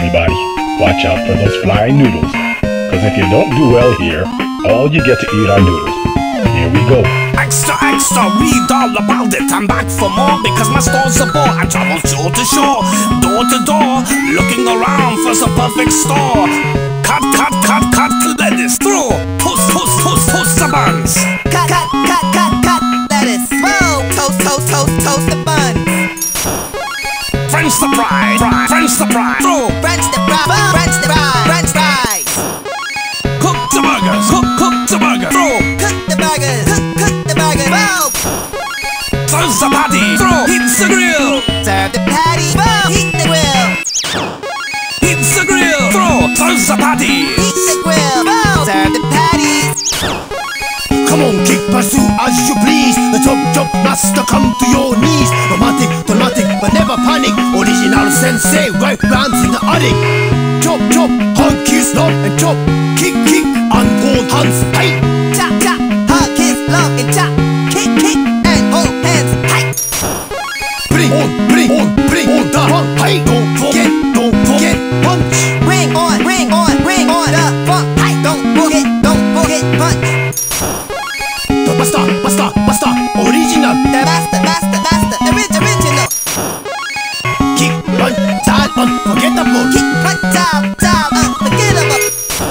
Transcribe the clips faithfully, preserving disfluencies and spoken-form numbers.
everybody, watch out for those flying noodles. Because if you don't do well here, all you get to eat are noodles. Here we go. Extra, extra, read all about it. I'm back for more because my store's a bore. I travel shore to shore, door to door, looking around for some perfect store. Cut, cut, cut, cut, lettuce through. Push, push, push, push the buns. Cut, cut, cut, cut, cut, lettuce. Whoa, toast, toast, toast, toast the buns. French the fries, French the fries. Through. French the fries, French the fries, French fries. Cook the burgers, cook, cook the burgers. Through. Cook the burgers, cook, cook the burgers. Whoa. Serve the patty, through. Heat the grill. Serve the patty, whoa. Heat the grill. Heat the grill, through. Serve the patty. Heat the grill, whoa. Serve the patties. Come on, kick, pursue as you please. The chop chop master come to your knees. Romantic, dramatic, but never panic. Original sensei, right rounds in the attic. Chop chop, hug, kiss, love and chop. Kick, kick, and hold hands tight. Chop, chop, hug, kiss, love and chop. Kick, kick, and hold hands tight. Bring on, bring on, bring on the funk. Hey, don't forget, don't forget punch. Bring on, bring on, bring on the funk. Hey, don't forget, don't forget punch. The master, master, master, original. The master, master, master, original, original. Kick, punch, style, unforgettable. Kick, punch, style, style, unforgettable.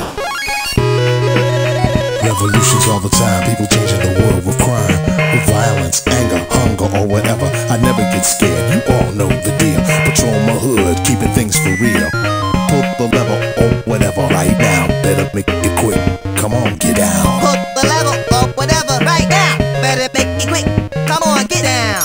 Revolutions all the time, people changing the world with crime, with violence, anger, hunger, or whatever. I never get scared, you all know the deal. Patrol my hood, keeping things for real. Put the level or whatever right now, better make it quick. Come on, get down. Put the level or whatever right now. Better make it quick. Come on, get down.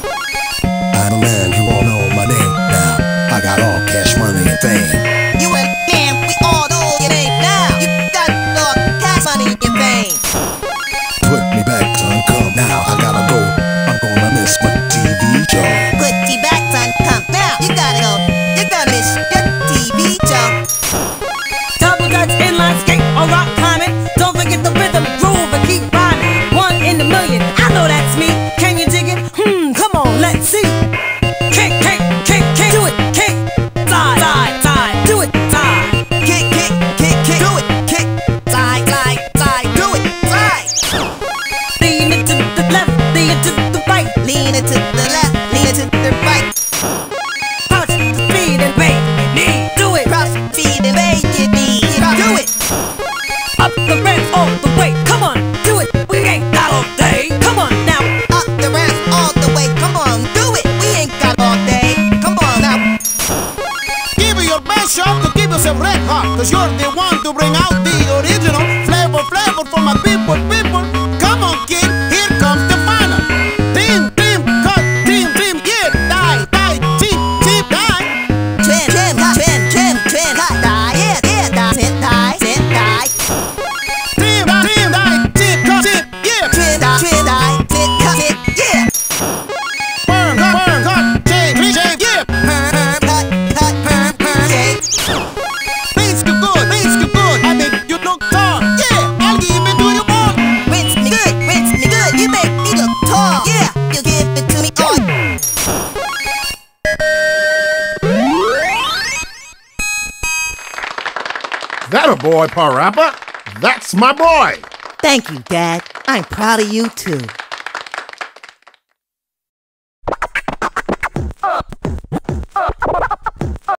I'm a man, you all know my name now. I got all cash, money, and fame. You and man, we all know your name now. You got all cash, money, and fame. Put me back, son, come now. I gotta go, I'm gonna miss my T V show. Put you back, son, come now. You gotta go. You're gonna miss your T V show. Double Dutch, inline skate, or rock climbing. Don't forget the rhythm, groove, and keep rhyming. One in a million, I know that's me. Can you dig it? Hmm, come on, let's see. Kick, kick, kick, kick, do it, kick, side, side, side, do it, side. Kick, kick, kick, kick, do it, kick, side, side, side, do it, side. Lean it to the left, lean it to the right. Lean it to the left, lean it to the right. Crouch, speed, and bang, knee, do it. Cross, feed, and bend your knees. Do it. Up the ramp, all the way, come on, do it. We ain't got all day, come on now. Up the ramp, all the way. Come on, do it. We ain't got all day. Come on now. Give it your best shot to keep yourself red hot. Cause you're the one to bring out the original flavor, flavor for my people, people. Come on, kid, here comes the final. Trim, trim, cut, trim, trim, yeah. Die, die, trim, trim, die. Trim, trim, cut, trim, trim, trim, cut, die, yeah, yeah, die, trim, die, trim, die. Trim, trim, die, trim, cut, trim, yeah. Trim, die, trim, die, trim, cut, trim, yeah. Burn, cut, burn, cut, shave, shave, yeah. Perm, perm, cut, cut, perm, perm, shave. Rinse you good, rinse you good. I make you look tall, yeah. I'll give it to you all. Rinse me good, rinse me good. You make me look tall, yeah. You give it to me all. That a boy, Parappa? That's my boy. Thank you, Dad. I'm proud of you too.